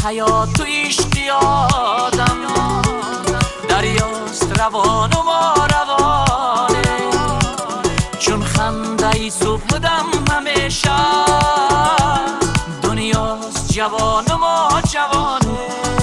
حیات و اشتیادم، دریاست روان و ما روانه، چون خنده ای صبح دم همیشه، دنیاست جوان و ما جوانه.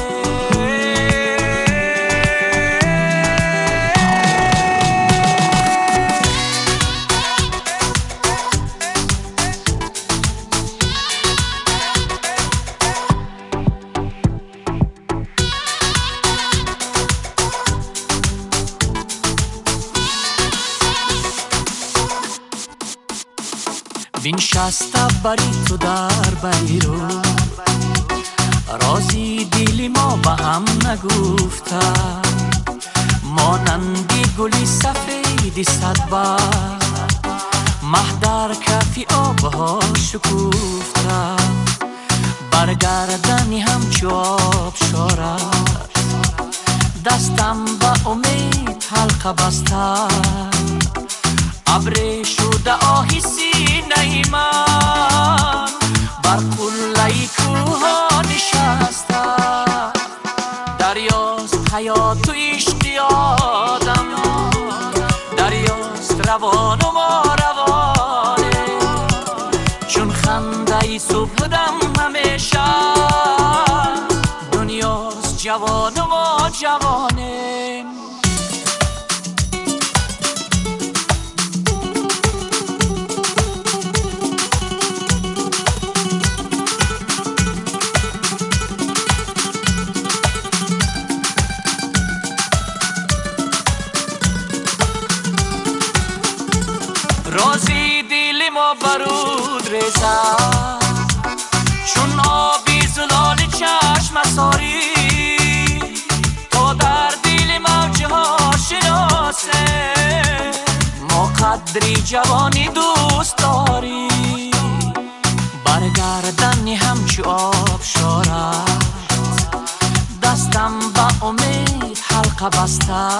بنشسته بری تو در بیرو، رازی دلی ما به هم نگفته، مانندی گلی سفیدی صدبار، مه در کفی آبها شکوفته، برگردنی همچو آب شارد، دستم به امید حلقه بسته، ابر شده آهی سینه من، بر قله کوها نشسته، دریاست حیات و اشتیادم، دریاست روان و ما روانه، چون خنده ای صبح دم همیشه، دنیاست جوان و ما جوانه. رازی دل ما برود ریزد، چون آبی زلال چشم ساری، تا در دل موجه ها شناسه، ما قدری جوانی دوست داری، برگردنی همچو آب شارد، دستم به امید حلقه بسته،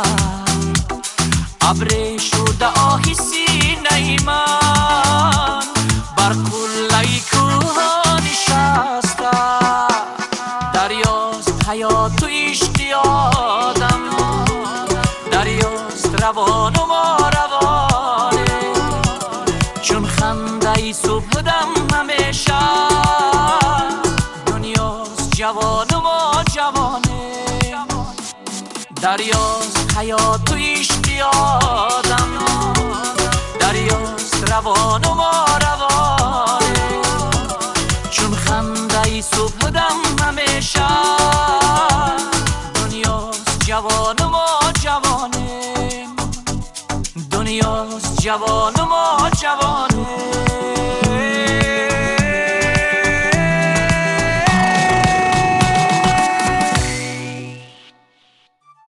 ابر شده آهی سینه من، بر قله کوها نشسته، دریاست حیات و اشتیادم، دریاست روان و ما روانه، چون خنده ای صبح دم همیشه، دنیاست جوان و ما جوانه، دریاست حیات و اشتیادم، دریاست روان و ما روانه، چون خنده ای صبح دم همیشه، دنیاست جوان و ما جوانه، دنیاست جوان و ما جوانه.